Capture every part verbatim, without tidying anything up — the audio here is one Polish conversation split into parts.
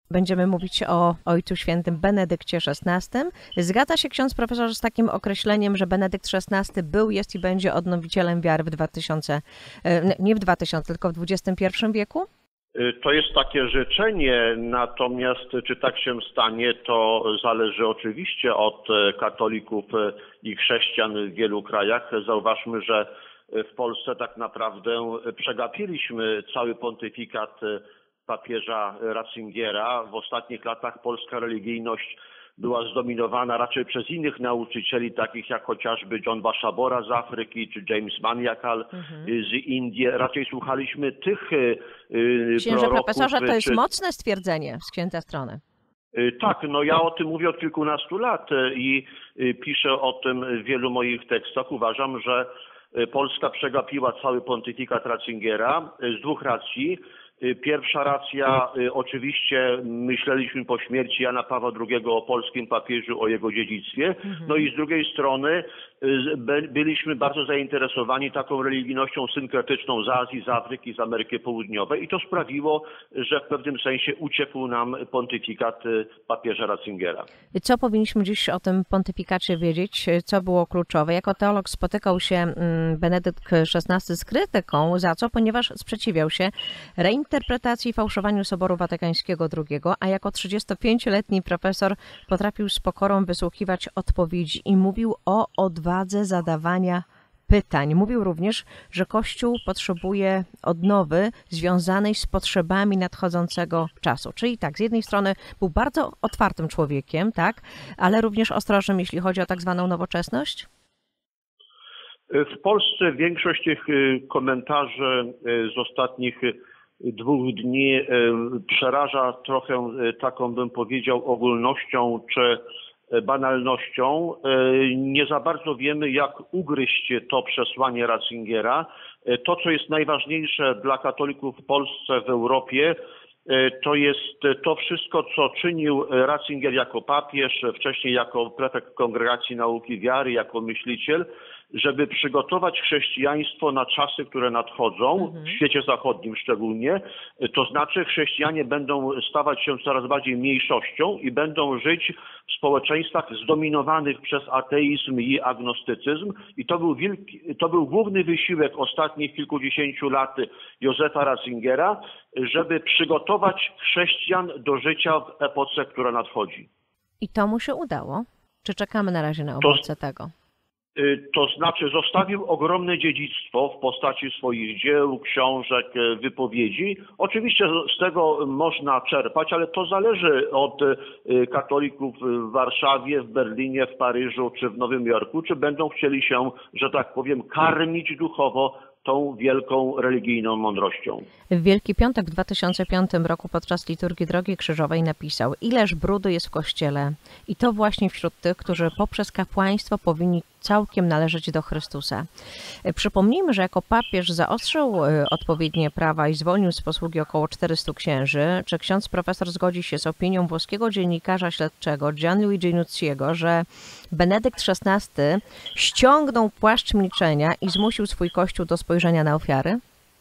Będziemy mówić o Ojcu Świętym Benedykcie szesnastym. Zgadza się ksiądz profesor z takim określeniem, że Benedykt szesnasty był, jest i będzie odnowicielem wiary w dwa tysiące, nie w dwa tysiące, tylko w dwudziestym pierwszym wieku? To jest takie życzenie, natomiast czy tak się stanie, to zależy oczywiście od katolików i chrześcijan w wielu krajach. Zauważmy, że w Polsce tak naprawdę przegapiliśmy cały pontyfikat papieża Ratzingera. W ostatnich latach polska religijność była zdominowana raczej przez innych nauczycieli, takich jak chociażby John Bashabora z Afryki, czy James Maniakal mhm. z Indii. Raczej słuchaliśmy tych Księże proroków. Profesorze, to jest czy... mocne stwierdzenie z księdza strony. Tak, no ja o tym mówię od kilkunastu lat i piszę o tym w wielu moich tekstach. Uważam, że Polska przegapiła cały pontyfikat Ratzingera z dwóch racji. Pierwsza racja, oczywiście myśleliśmy po śmierci Jana Pawła drugiego o polskim papieżu, o jego dziedzictwie. No i z drugiej strony byliśmy bardzo zainteresowani taką religijnością synkretyczną z Azji, z Afryki, z Ameryki Południowej i to sprawiło, że w pewnym sensie uciekł nam pontyfikat papieża Ratzingera. Co powinniśmy dziś o tym pontyfikacie wiedzieć? Co było kluczowe? Jako teolog spotykał się Benedykt szesnasty z krytyką. Za co? Ponieważ sprzeciwiał się reinterpretacji i fałszowaniu Soboru Watykańskiego drugiego, a jako trzydziestopięcioletni profesor potrafił z pokorą wysłuchiwać odpowiedzi i mówił o odwadze zadawania pytań. Mówił również, że Kościół potrzebuje odnowy związanej z potrzebami nadchodzącego czasu. Czyli tak, z jednej strony był bardzo otwartym człowiekiem, tak, ale również ostrożnym, jeśli chodzi o tak zwaną nowoczesność? W Polsce większość tych komentarzy z ostatnich dwóch dni przeraża trochę taką, bym powiedział, ogólnością czy banalnością. Nie za bardzo wiemy, jak ugryźć to przesłanie Ratzingera. To, co jest najważniejsze dla katolików w Polsce, w Europie, to jest to wszystko, co czynił Ratzinger jako papież, wcześniej jako prefekt Kongregacji Nauki Wiary, jako myśliciel, żeby przygotować chrześcijaństwo na czasy, które nadchodzą, mhm. w świecie zachodnim szczególnie. To znaczy chrześcijanie będą stawać się coraz bardziej mniejszością i będą żyć w społeczeństwach zdominowanych przez ateizm i agnostycyzm. I to był, wielki, to był główny wysiłek ostatnich kilkudziesięciu lat Józefa Ratzingera, żeby przygotować chrześcijan do życia w epoce, która nadchodzi. I to mu się udało? Czy czekamy na razie na owoce to... tego? To znaczy zostawił ogromne dziedzictwo w postaci swoich dzieł, książek, wypowiedzi. Oczywiście z tego można czerpać, ale to zależy od katolików w Warszawie, w Berlinie, w Paryżu czy w Nowym Jorku, czy będą chcieli się, że tak powiem, karmić duchowo tą wielką religijną mądrością. W Wielki Piątek w dwa tysiące piątym roku podczas liturgii Drogi Krzyżowej napisał: ileż brudu jest w Kościele i to właśnie wśród tych, którzy poprzez kapłaństwo powinni całkiem należeć do Chrystusa. Przypomnijmy, że jako papież zaostrzył odpowiednie prawa i zwolnił z posługi około czterystu księży. Czy ksiądz profesor zgodzi się z opinią włoskiego dziennikarza śledczego Gianluigi Nucciego, że Benedykt szesnasty ściągnął płaszcz milczenia i zmusił swój Kościół do spojrzenia na ofiary?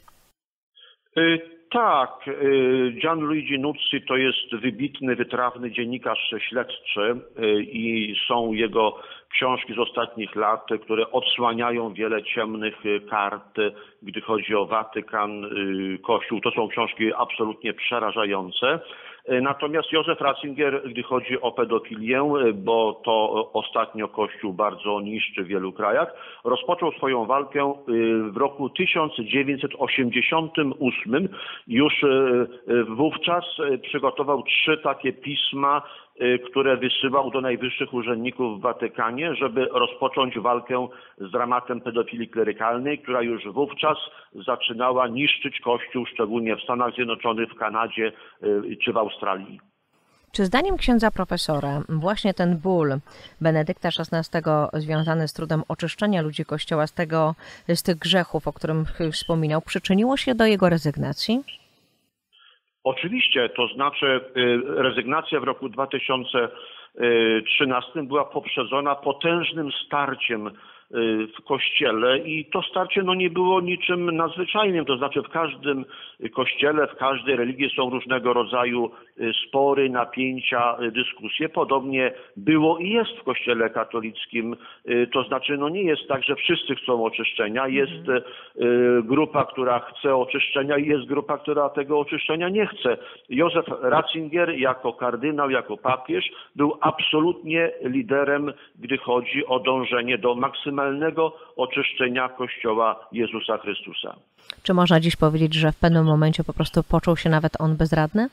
Tak, Gianluigi Nucci to jest wybitny, wytrawny dziennikarz śledczy i są jego książki z ostatnich lat, które odsłaniają wiele ciemnych kart, gdy chodzi o Watykan, Kościół. To są książki absolutnie przerażające. Natomiast Józef Ratzinger, gdy chodzi o pedofilię, bo to ostatnio Kościół bardzo niszczy w wielu krajach, rozpoczął swoją walkę w roku tysiąc dziewięćset osiemdziesiątym ósmym. Już wówczas przygotował trzy takie pisma, które wysyłał do najwyższych urzędników w Watykanie, żeby rozpocząć walkę z dramatem pedofilii klerykalnej, która już wówczas zaczynała niszczyć Kościół, szczególnie w Stanach Zjednoczonych, w Kanadzie czy w Australii. Czy zdaniem księdza profesora właśnie ten ból Benedykta szesnastego związany z trudem oczyszczenia ludzi Kościoła z, tego, z tych grzechów, o którym wspominał, przyczyniło się do jego rezygnacji? Oczywiście, to znaczy rezygnacja w roku dwa tysiące trzynastym była poprzedzona potężnym starciem w Kościele i to starcie no, nie było niczym nadzwyczajnym, to znaczy w każdym Kościele, w każdej religii są różnego rodzaju spory, napięcia, dyskusje. Podobnie było i jest w Kościele katolickim. To znaczy, no nie jest tak, że wszyscy chcą oczyszczenia. Jest grupa, która chce oczyszczenia i jest grupa, która tego oczyszczenia nie chce. Józef Ratzinger jako kardynał, jako papież był absolutnie liderem, gdy chodzi o dążenie do maksymalnego oczyszczenia Kościoła Jezusa Chrystusa. Czy można dziś powiedzieć, że w pewnym momencie po prostu poczuł się nawet on bezradny?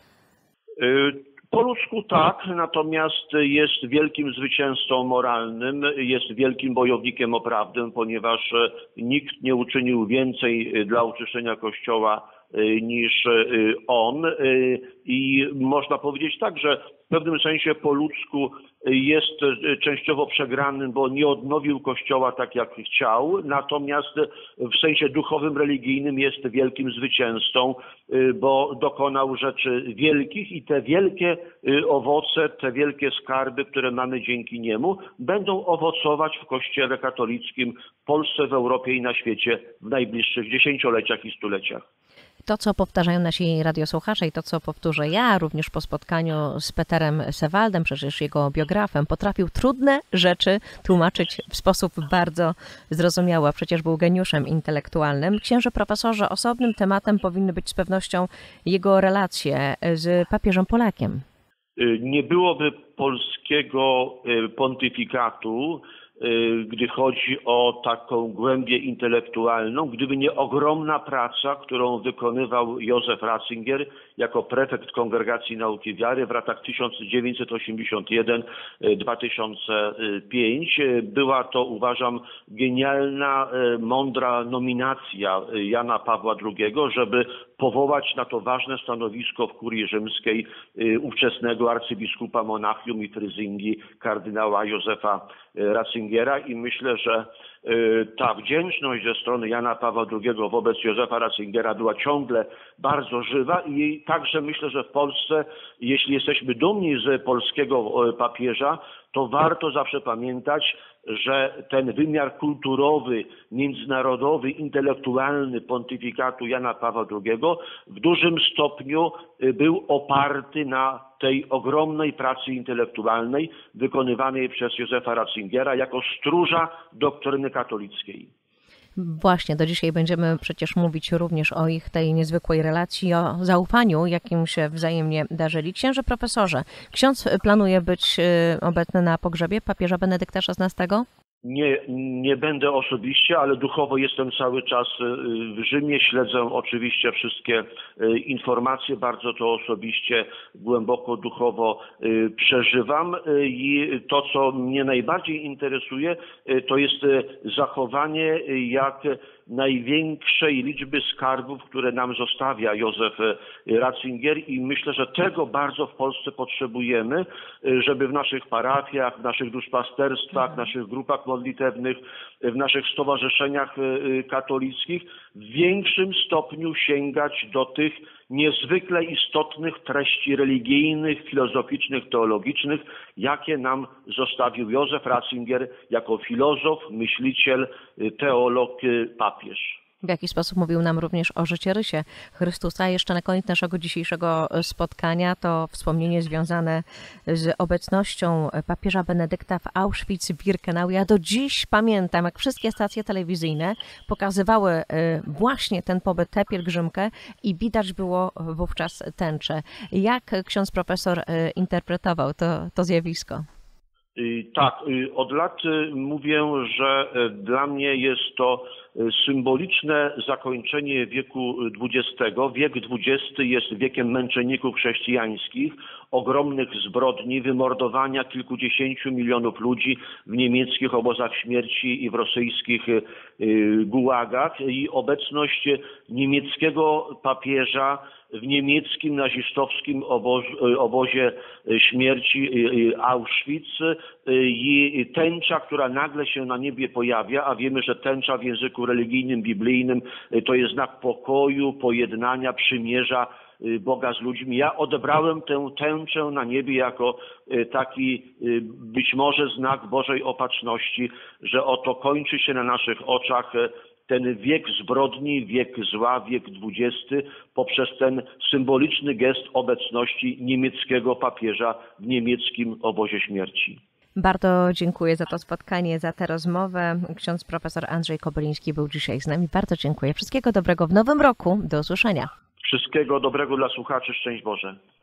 Po ludzku tak, natomiast jest wielkim zwycięzcą moralnym, jest wielkim bojownikiem o prawdę, ponieważ nikt nie uczynił więcej dla oczyszczenia Kościoła niż on. I można powiedzieć tak, że w pewnym sensie po ludzku jest częściowo przegranym, bo nie odnowił Kościoła tak, jak chciał, natomiast w sensie duchowym, religijnym jest wielkim zwycięzcą, bo dokonał rzeczy wielkich i te wielkie owoce, te wielkie skarby, które mamy dzięki niemu, będą owocować w Kościele katolickim, w Polsce, w Europie i na świecie w najbliższych dziesięcioleciach i stuleciach. To, co powtarzają nasi radiosłuchacze i to, co powtórzę ja również po spotkaniu z Peterem Sewaldem, przecież jego biografem, potrafił trudne rzeczy tłumaczyć w sposób bardzo zrozumiały, a przecież był geniuszem intelektualnym. Księże profesorze, osobnym tematem powinny być z pewnością jego relacje z papieżem Polakiem. Nie byłoby polskiego pontyfikatu, gdy chodzi o taką głębię intelektualną, gdyby nie ogromna praca, którą wykonywał Józef Ratzinger jako prefekt Kongregacji Nauki Wiary w latach tysiąc dziewięćset osiemdziesiąt jeden do dwa tysiące piątego. Była to, uważam, genialna, mądra nominacja Jana Pawła drugiego, żeby powołać na to ważne stanowisko w kurii rzymskiej ówczesnego arcybiskupa Monachium i Fryzyngi kardynała Józefa Ratzingera i myślę, że ta wdzięczność ze strony Jana Pawła drugiego wobec Józefa Ratzingera była ciągle bardzo żywa i także myślę, że w Polsce, jeśli jesteśmy dumni z polskiego papieża, to warto zawsze pamiętać, że ten wymiar kulturowy, międzynarodowy, intelektualny pontyfikatu Jana Pawła drugiego w dużym stopniu był oparty na tej ogromnej pracy intelektualnej wykonywanej przez Józefa Ratzingera jako stróża doktryny katolickiej. Właśnie, do dzisiaj będziemy przecież mówić również o ich tej niezwykłej relacji, o zaufaniu, jakim się wzajemnie darzyli. Księże profesorze, ksiądz planuje być obecny na pogrzebie papieża Benedykta szesnastego? Nie, nie będę osobiście, ale duchowo jestem cały czas w Rzymie. Śledzę oczywiście wszystkie informacje, bardzo to osobiście, głęboko duchowo przeżywam. I to, co mnie najbardziej interesuje, to jest zachowanie jak największej liczby skarbów, które nam zostawia Józef Ratzinger i myślę, że tego bardzo w Polsce potrzebujemy, żeby w naszych parafiach, w naszych duszpasterstwach, w naszych grupach modlitewnych, w naszych stowarzyszeniach katolickich w większym stopniu sięgać do tych niezwykle istotnych treści religijnych, filozoficznych, teologicznych, jakie nam zostawił Józef Ratzinger jako filozof, myśliciel, teolog, papież. W jaki sposób mówił nam również o życiorysie Chrystusa. Jeszcze na koniec naszego dzisiejszego spotkania to wspomnienie związane z obecnością papieża Benedykta w Auschwitz-Birkenau. Ja do dziś pamiętam, jak wszystkie stacje telewizyjne pokazywały właśnie ten pobyt, tę pielgrzymkę i widać było wówczas tęczę. Jak ksiądz profesor interpretował to, to zjawisko? Tak, od lat mówię, że dla mnie jest to symboliczne zakończenie wieku dwudziestego. Wiek dwudziesty jest wiekiem męczenników chrześcijańskich, ogromnych zbrodni, wymordowania kilkudziesięciu milionów ludzi w niemieckich obozach śmierci i w rosyjskich gułagach i obecność niemieckiego papieża w niemieckim nazistowskim obozie, obozie śmierci Auschwitz i tęcza, która nagle się na niebie pojawia, a wiemy, że tęcza w języku religijnym, biblijnym to jest znak pokoju, pojednania, przymierza Boga z ludźmi. Ja odebrałem tę tęczę na niebie jako taki być może znak Bożej opatrzności, że oto kończy się na naszych oczach ten wiek zbrodni, wiek zła, wiek dwudziesty poprzez ten symboliczny gest obecności niemieckiego papieża w niemieckim obozie śmierci. Bardzo dziękuję za to spotkanie, za tę rozmowę. Ksiądz profesor Andrzej Kobyliński był dzisiaj z nami. Bardzo dziękuję. Wszystkiego dobrego w nowym roku. Do usłyszenia. Wszystkiego dobrego dla słuchaczy. Szczęść Boże.